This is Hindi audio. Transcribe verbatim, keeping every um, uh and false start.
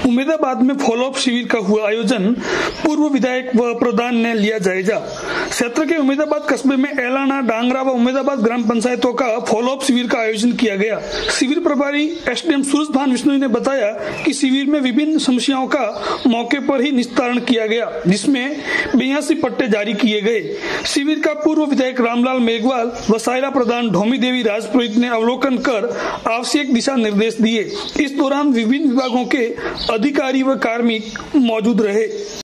उमेदाबाद में फॉलोअप शिविर का हुआ आयोजन, पूर्व विधायक व प्रधान ने लिया जायजा। क्षेत्र के उमेदाबाद कस्बे में एलाना, डांगरा व उमेदाबाद ग्राम पंचायतों का फॉलोअप शिविर का आयोजन किया गया। शिविर प्रभारी एसडीएम सूरजभान विश्नोई ने बताया कि शिविर में विभिन्न समस्याओं का मौके पर ही निस्तारण किया गया, जिसमें बयासी पट्टे जारी किए गए। शिविर का पूर्व विधायक रामलाल मेघवाल व सायरा प्रधान ढोमी देवी राजपुरोहित ने अवलोकन कर आवश्यक दिशा निर्देश दिए। इस दौरान विभिन्न विभागों के अधिकारी व कार्मिक मौजूद रहे।